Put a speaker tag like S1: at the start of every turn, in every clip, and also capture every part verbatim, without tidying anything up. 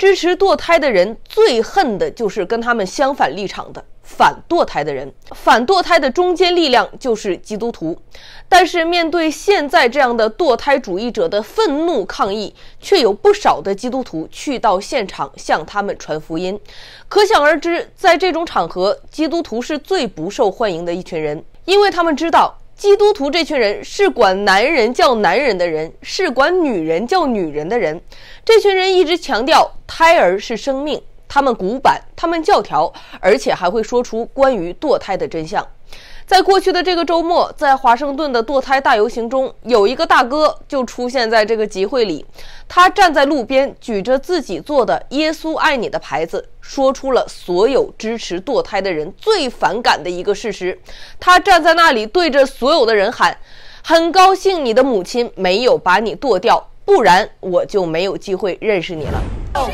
S1: 支持堕胎的人最恨的就是跟他们相反立场的反堕胎的人。反堕胎的中坚力量就是基督徒。但是面对现在这样的堕胎主义者的愤怒抗议，却有不少的基督徒去到现场向他们传福音。可想而知，在这种场合，基督徒是最不受欢迎的一群人，因为他们知道基督徒这群人是管男人叫男人的人，是管女人叫女人的人。这群人一直强调胎儿是生命，他们古板，他们教条，而且还会说出关于堕胎的真相。在过去的这个周末，在华盛顿的堕胎大游行中，有一个大哥就出现在这个集会里，他站在路边，举着自己做的耶稣爱你的牌子，说出了所有支持堕胎的人最反感的一个事实。他站在那里对着所有的人喊，很高兴你的母亲没有把你堕掉，不然我就没有机会认识你了。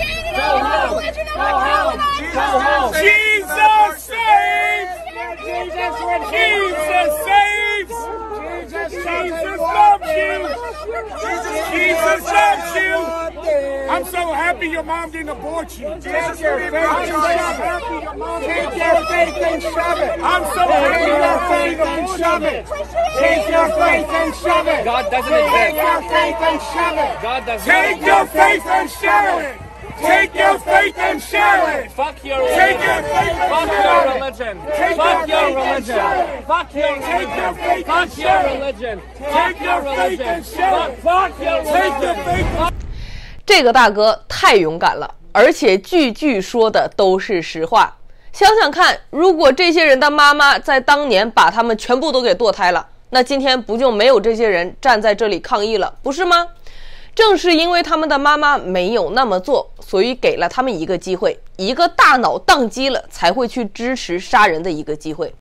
S2: Jesus saves! Jesus loves you! Jesus loves you! I'm so happy your mom didn't abort you. Take your faith and shove it. Take your faith and shove it. I'm so happy your faith and shove it. Take your faith and shove it.
S3: God doesn't exist.
S2: Take your faith and shove it.
S3: God doesn't
S2: Take your faith and shove it. Take your faith and share it.
S3: Fuck your
S2: Take
S3: religion.
S2: your faith and
S3: Fuck
S2: share
S3: your
S2: it.
S3: religion.
S2: Take
S3: Fuck
S2: your
S3: your
S2: faith and
S3: religion.
S2: share it.
S3: Fuck your
S2: Take your
S3: religion.
S2: faith and
S3: Fuck your
S2: share it.
S3: religion.
S2: Take
S3: Fuck
S2: your
S3: your
S2: faith
S3: religion.
S2: and share it.
S3: Fuck your
S2: Take your
S3: religion.
S2: faith.
S1: 这个大哥太勇敢了，而且句句说的都是实话。想想看，如果这些人的妈妈在当年把他们全部都给堕胎了，那今天不就没有这些人站在这里抗议了，不是吗？正是因为他们的妈妈没有那么做，所以给了他们一个机会，一个大脑宕机了才会去支持杀人的一个机会。